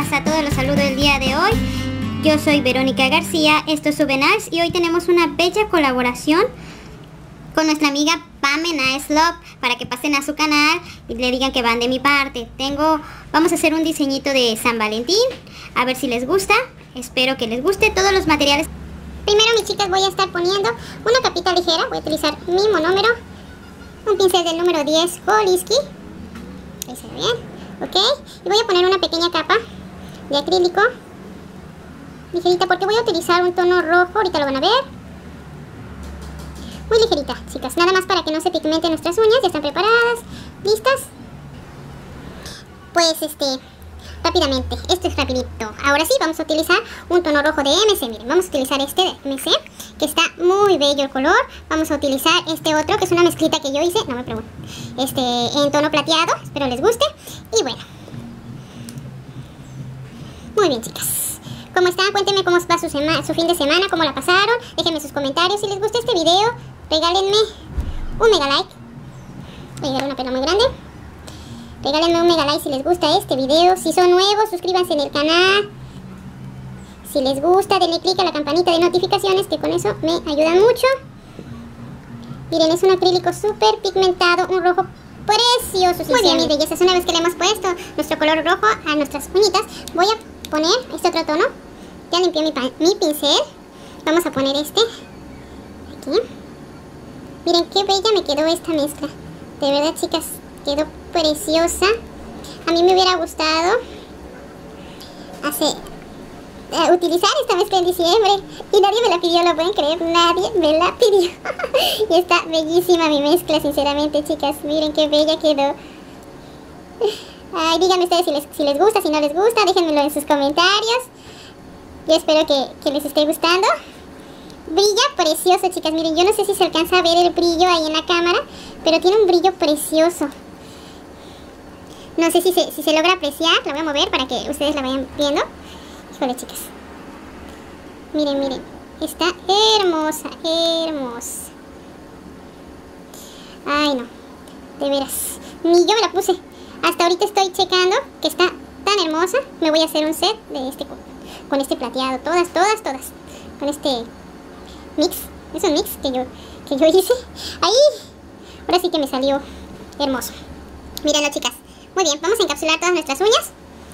A todos los saludo el día de hoy. Yo soy Verónica García, esto es Subenals y hoy tenemos una bella colaboración con nuestra amiga Pame Nice Love para que pasen a su canal y le digan que van de mi parte. Vamos a hacer un diseñito de San Valentín, a ver si les gusta. Espero que les guste todos los materiales. Primero, mis chicas, voy a estar poniendo una capita ligera. Voy a utilizar mi monómero, un pincel del número 10 Koliski. Ahí se ve bien. Ok, y voy a poner una pequeña capa de acrílico ligerita porque voy a utilizar un tono rojo, ahorita lo van a ver. Muy ligerita, chicas, nada más para que no se pigmenten nuestras uñas. Ya están preparadas, listas. Pues rápidamente, esto es rapidito. Ahora sí, vamos a utilizar un tono rojo de MC. Miren, vamos a utilizar este de MC, que está muy bello el color. Vamos a utilizar este otro, que es una mezclita que yo hice, no me pregunten, en tono plateado. Espero les guste. Y bueno, muy bien, chicas, ¿cómo están? Cuéntenme cómo va su fin de semana, cómo la pasaron. Déjenme sus comentarios. Si les gusta este video, regálenme un mega like. Voy a dar una pena muy grande. Regálenme un mega like si les gusta este video. Si son nuevos, suscríbanse en el canal. Si les gusta, denle click a la campanita de notificaciones, que con eso me ayuda mucho. Miren, es un acrílico súper pigmentado, un rojo precioso. Muy bien, mis bellezas, una vez que le hemos puesto nuestro color rojo a nuestras uñitas, voy a poner este otro tono. Ya limpié mi pincel. Vamos a poner este aquí. Miren qué bella me quedó esta mezcla. De verdad, chicas, quedó preciosa. A mí me hubiera gustado utilizar esta mezcla en diciembre y nadie me la pidió, ¿lo pueden creer? Nadie me la pidió. Y está bellísima mi mezcla, sinceramente, chicas. Miren qué bella quedó. Ay, díganme ustedes si les gusta, si no les gusta, déjenmelo en sus comentarios. Yo espero que les esté gustando. Brilla precioso, chicas. Miren, yo no sé si se alcanza a ver el brillo ahí en la cámara, pero tiene un brillo precioso. No sé si se logra apreciar. La voy a mover para que ustedes la vayan viendo. Híjole, chicas. Miren, miren. Está hermosa, hermosa. Ay, no. De veras. Ni yo me la puse. Hasta ahorita estoy checando que está tan hermosa. Me voy a hacer un set de con este plateado. Todas. Con este mix. Es un mix que yo hice. Ahí. Ahora sí que me salió hermoso. Mírenlo, chicas. Muy bien, vamos a encapsular todas nuestras uñas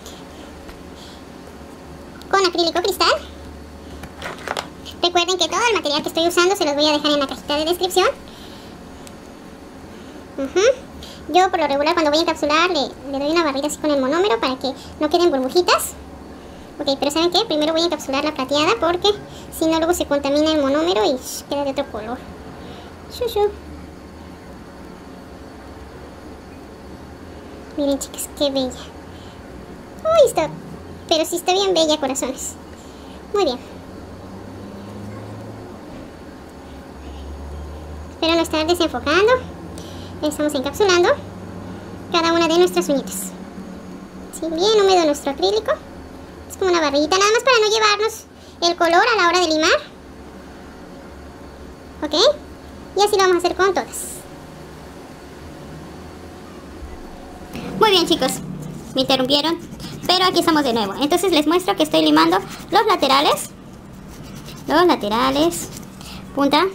con acrílico cristal. Recuerden que todo el material que estoy usando se los voy a dejar en la cajita de descripción. Yo por lo regular cuando voy a encapsular le doy una barrida así con el monómero para que no queden burbujitas. Ok, pero ¿saben qué? Primero voy a encapsular la plateada porque si no luego se contamina el monómero y queda de otro color. Miren, chicas, qué bella. Uy, pero sí está bien bella, corazones. Muy bien. Espero no estar desenfocando. Estamos encapsulando cada una de nuestras uñitas. Sí, bien húmedo nuestro acrílico. Es como una barrita, nada más para no llevarnos el color a la hora de limar. Ok. Y así lo vamos a hacer con todas. Muy bien, chicos. Me interrumpieron, pero aquí estamos de nuevo. Entonces les muestro que estoy limando los laterales. Punta.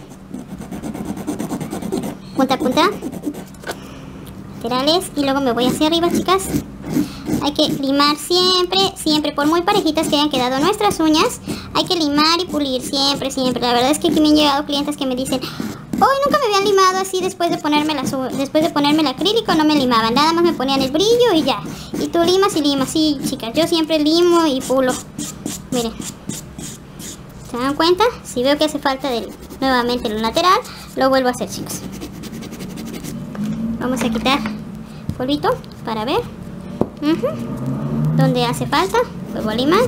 Laterales. Y luego me voy hacia arriba, chicas. Hay que limar siempre. Por muy parejitas que hayan quedado nuestras uñas, hay que limar y pulir siempre. La verdad es que aquí me han llegado clientes que me dicen: hoy nunca me habían limado así después de ponerme el acrílico, no me limaban, nada más me ponían el brillo y ya. Y tú limas y limas. Sí, chicas, yo siempre limo y pulo. Miren, ¿se dan cuenta? Si veo que hace falta nuevamente lo lateral, lo vuelvo a hacer, chicos. Vamos a quitar polvito para ver donde hace falta. Vuelvo a limar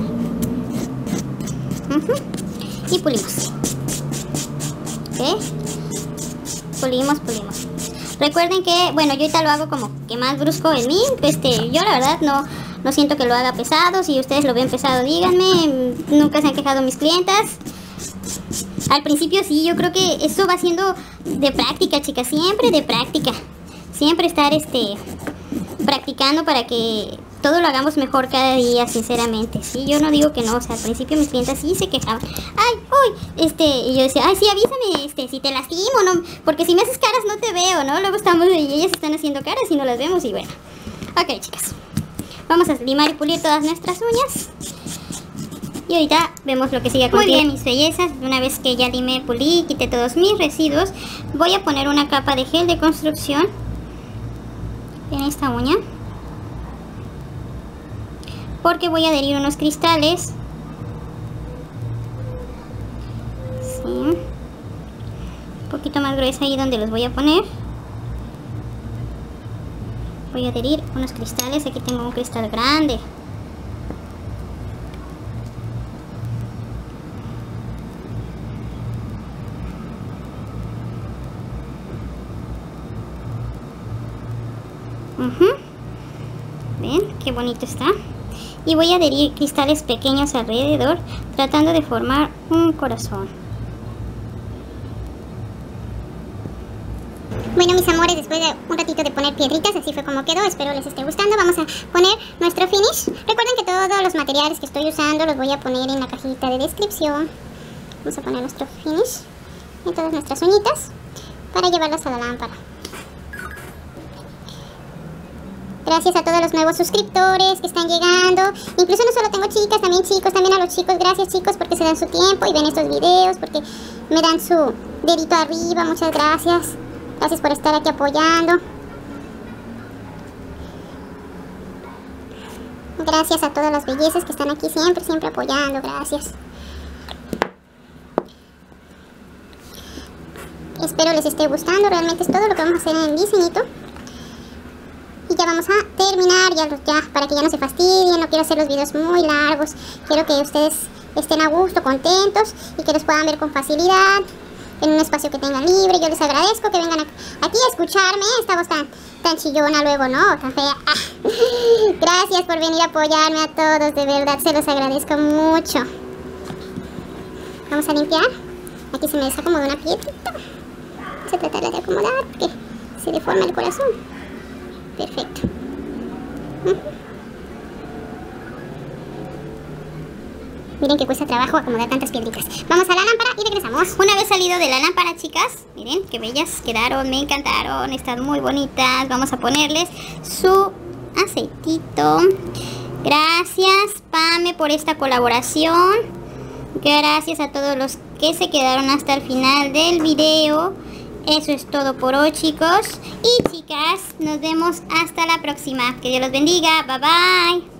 y pulimos. Ok, pulimos. Recuerden que, bueno, yo ahorita lo hago como que más brusco en mí. Yo la verdad no siento que lo haga pesado. Si ustedes lo ven pesado, díganme. Nunca se han quejado mis clientas. Al principio sí, yo creo que eso va siendo de práctica, chicas. Siempre de práctica. Siempre estar practicando para que todo lo hagamos mejor cada día, sinceramente. Sí, yo no digo que no, o sea, al principio mis clientes sí se quejaban. Ay, uy, y yo decía, ay, sí, avísame, si te lastimo, no, porque si me haces caras no te veo, ¿no? Luego estamos y ellas están haciendo caras y no las vemos y bueno. Ok, chicas, vamos a limar y pulir todas nuestras uñas. Y ahorita vemos lo que sigue. Muy bien, mis bellezas, una vez que ya limé, pulí, quité todos mis residuos, voy a poner una capa de gel de construcción en esta uña. Porque voy a adherir unos cristales. Sí. Un poquito más gruesa ahí donde los voy a poner. Voy a adherir unos cristales. Aquí tengo un cristal grande. ¿Ven? Qué bonito está. Y voy a adherir cristales pequeños alrededor, tratando de formar un corazón. Bueno, mis amores, después de un ratito de poner piedritas, así fue como quedó. Espero les esté gustando. Vamos a poner nuestro finish. Recuerden que todos los materiales que estoy usando los voy a poner en la cajita de descripción. Vamos a poner nuestro finish en todas nuestras uñitas para llevarlas a la lámpara. Gracias a todos los nuevos suscriptores que están llegando. Incluso no solo tengo chicas, también chicos, también a los chicos. Gracias, chicos, porque se dan su tiempo y ven estos videos, porque me dan su dedito arriba. Muchas gracias. Gracias por estar aquí apoyando. Gracias a todas las bellezas que están aquí siempre, siempre apoyando. Gracias. Espero les esté gustando. Realmente es todo lo que vamos a hacer en el diseñito. Y ya vamos a terminar, ya para que ya no se fastidien. No quiero hacer los videos muy largos. Quiero que ustedes estén a gusto, contentos y que los puedan ver con facilidad en un espacio que tengan libre. Yo les agradezco que vengan aquí a escucharme. Esta voz tan chillona luego, ¿no? Tan fea. Gracias por venir a apoyarme a todos. De verdad, se los agradezco mucho. Vamos a limpiar. Aquí se me desacomodó una piedrita. Vamos a tratarla de acomodar porque se deforma el corazón. Perfecto. Miren que cuesta trabajo acomodar tantas piedritas. Vamos a la lámpara y regresamos. Una vez salido de la lámpara, chicas, miren qué bellas quedaron, me encantaron, están muy bonitas. Vamos a ponerles su aceitito. Gracias, Pame, por esta colaboración. Gracias a todos los que se quedaron hasta el final del video. Eso es todo por hoy, chicos y chicas. Nos vemos hasta la próxima. Que Dios los bendiga. Bye bye.